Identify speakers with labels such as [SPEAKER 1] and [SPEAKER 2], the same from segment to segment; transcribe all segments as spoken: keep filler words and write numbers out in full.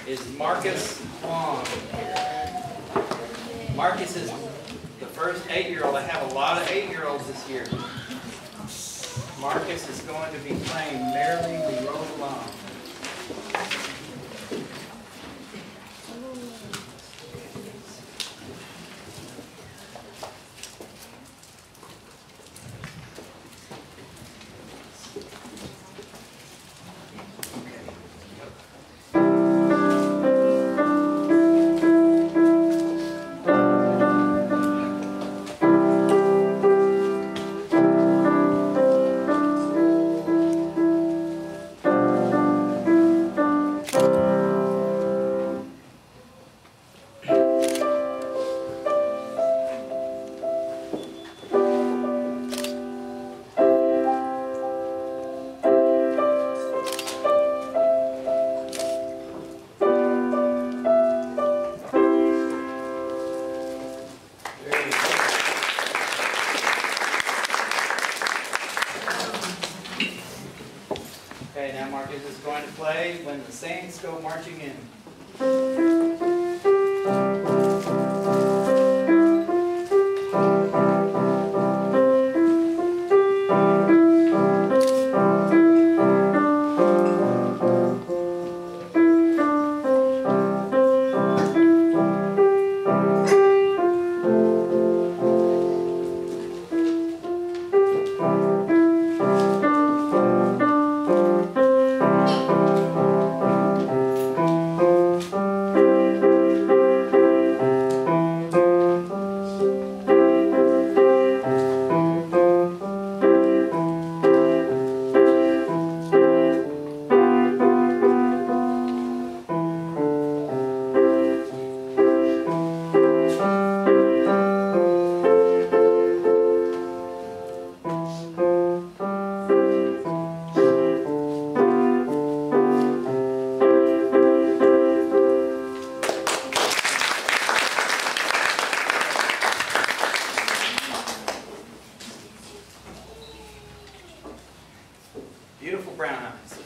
[SPEAKER 1] is Marcus Long. Marcus is the first eight-year-old. I have a lot of eight-year-olds this year. Marcus is going to be playing Merrily We Roll Along. Okay, now Marcus is going to play When the Saints Go Marching In. Beautiful brown eyes.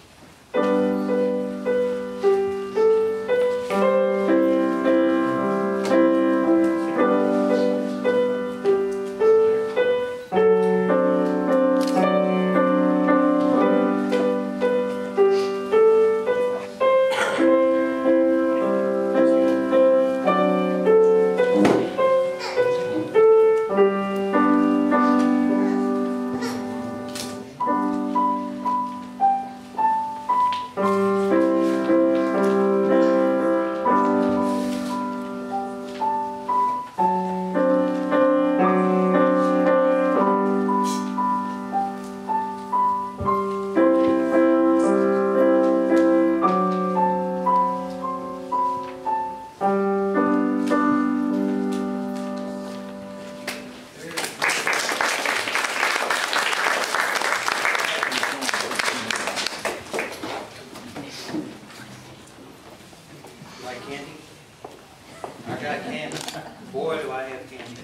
[SPEAKER 1] Like candy? I got candy. Boy, do I have candy.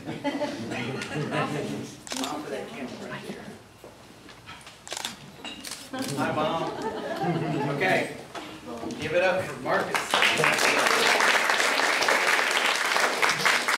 [SPEAKER 1] Mom, for that camera right here. Hi, Mom. Okay. Give it up for Marcus.